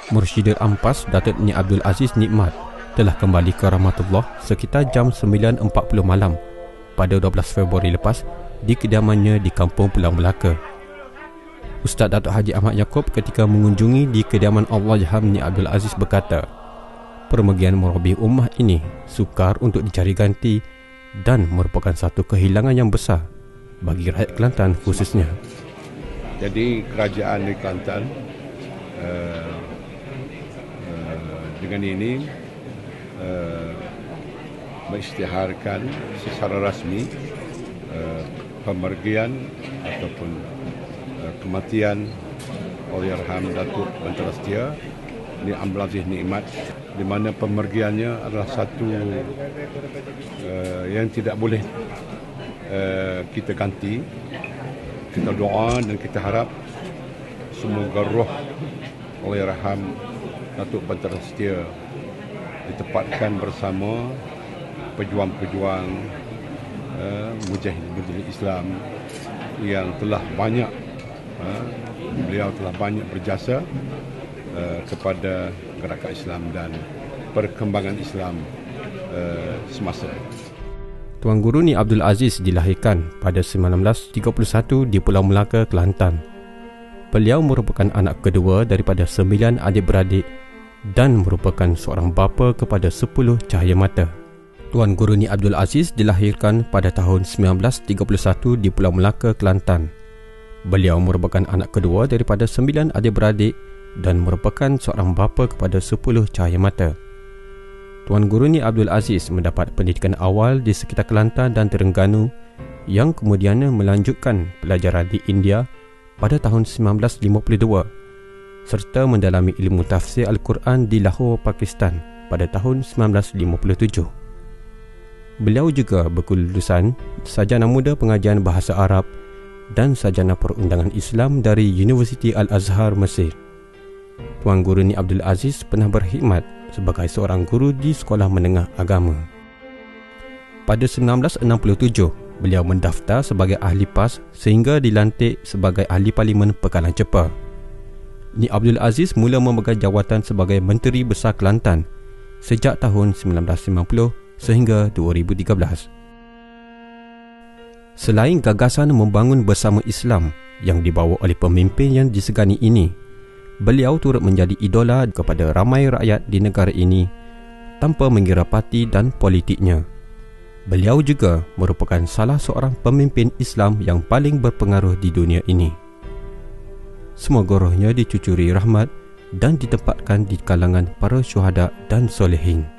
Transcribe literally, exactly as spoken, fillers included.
Mursyid Ampas Datuk Ni Abdul Aziz Nikmat telah kembali ke rahmatullah sekitar jam sembilan empat puluh malam pada dua belas Februari lepas di kediamannya di Kampung Pulau Melaka. Ustaz Datuk Haji Ahmad Yaakob ketika mengunjungi di kediaman Allahyarham Ni Abdul Aziz berkata, permergian murabbi ummah ini sukar untuk dicari ganti dan merupakan satu kehilangan yang besar bagi rakyat Kelantan khususnya. Jadi kerajaan di Kelantan uh, uh, dengan ini uh, mengisytiharkan secara rasmi uh, pemergian ataupun uh, kematian Allahyarham Datuk Mentera Setia Ni Abdul Aziz Nikmat, di mana pemergiannya adalah satu uh, yang tidak boleh uh, kita ganti. Kita doa dan kita harap semoga roh Allahyarham Datuk Mentera Setia ditempatkan bersama pejuang-pejuang uh, mujahid-mujahid Islam yang telah banyak uh, beliau telah banyak berjasa uh, kepada gerakan Islam dan perkembangan Islam uh, semasa. Tuan Guru Ni Abdul Aziz dilahirkan pada seribu sembilan ratus tiga puluh satu di Pulau Melaka, Kelantan. Beliau merupakan anak kedua daripada sembilan adik-beradik dan merupakan seorang bapa kepada sepuluh cahaya mata. Tuan Guru Ni Abdul Aziz dilahirkan pada tahun seribu sembilan ratus tiga puluh satu di Pulau Melaka, Kelantan. Beliau merupakan anak kedua daripada sembilan adik-beradik dan merupakan seorang bapa kepada sepuluh cahaya mata. Tuan Guru Ni Abdul Aziz mendapat pendidikan awal di sekitar Kelantan dan Terengganu yang kemudiannya melanjutkan pelajaran di India pada tahun seribu sembilan ratus lima puluh dua serta mendalami ilmu tafsir Al-Quran di Lahore, Pakistan pada tahun seribu sembilan ratus lima puluh tujuh. Beliau juga berkelulusan Sarjana Muda Pengajian Bahasa Arab dan Sarjana Perundangan Islam dari Universiti Al-Azhar, Mesir. Tuan Guru Ni Abdul Aziz pernah berkhidmat sebagai seorang guru di Sekolah Menengah Agama. Pada seribu sembilan ratus enam puluh tujuh, beliau mendaftar sebagai ahli PAS sehingga dilantik sebagai ahli Parlimen Pekalan Cepa. Ni Abdul Aziz mula memegang jawatan sebagai Menteri Besar Kelantan sejak tahun seribu sembilan ratus sembilan puluh sehingga dua ribu tiga belas. Selain gagasan membangun bersama Islam yang dibawa oleh pemimpin yang disegani ini, beliau turut menjadi idola kepada ramai rakyat di negara ini tanpa mengira parti dan politiknya. Beliau juga merupakan salah seorang pemimpin Islam yang paling berpengaruh di dunia ini. Semoga rohnya dicucuri rahmat dan ditempatkan di kalangan para syuhada dan solehin.